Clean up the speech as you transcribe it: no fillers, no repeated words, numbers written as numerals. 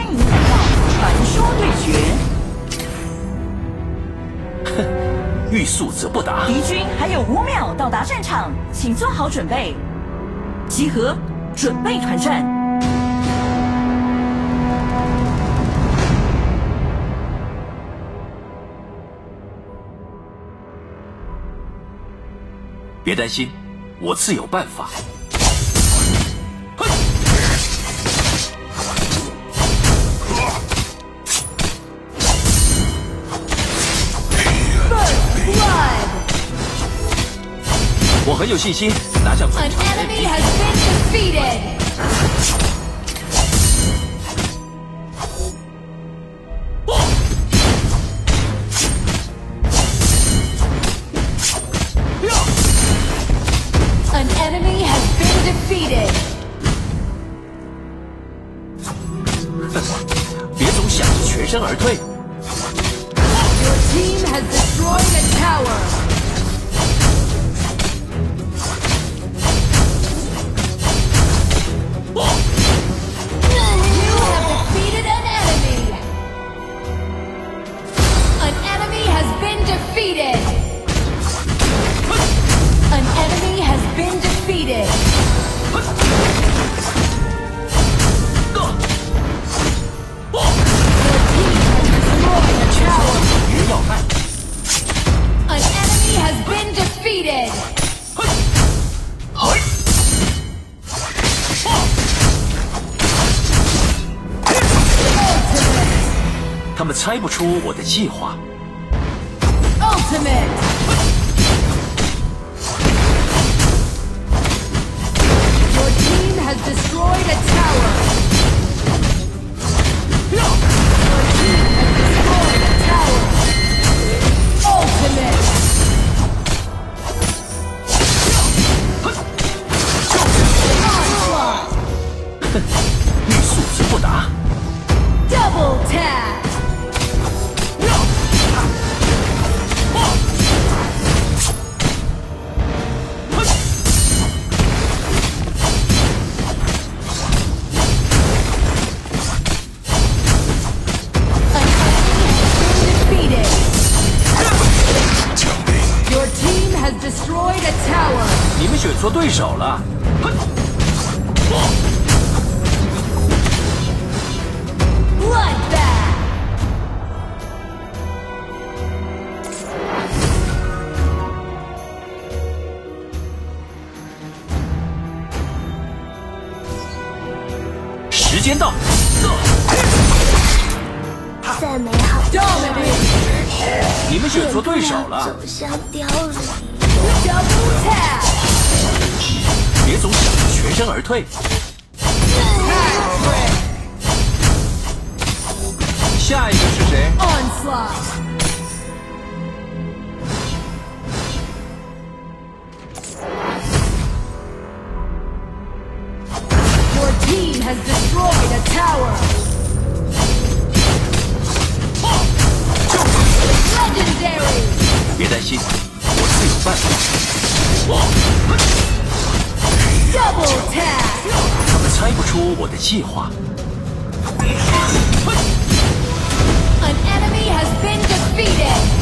迎来到传说对决。 哼，欲速则不达。 敌军还有5秒到达战场，请做好准备。集合，准备团战。 别担心，我自有办法。 我很有信心拿下本场 MVP。 An enemy has been defeated. 别总想着全身而退。 Your team has destroyed a tower. You have defeated an enemy. An enemy has been defeated. An enemy has been defeated. Your team has destroyed a tower. 绝要害。 An enemy has been defeated. 他们猜不出我的计划。 Ultimate. Your team has destroyed a tower. Your team has destroyed a tower. Ultimate. 哼，欲速则不达。 Double tap. Your team has destroyed a tower. 你们选错对手了。 Bloodbath. .时间到。 再美好的 Dominate. 你们选错对手了。 走向凋零。 Double tap. 别总想着全身而退。下一个是谁？ Onslaught. Your team has destroyed a tower. Legendary. 别担心，我自有办法。 Double tap. 他们猜不出我的计划。 An enemy has been defeated.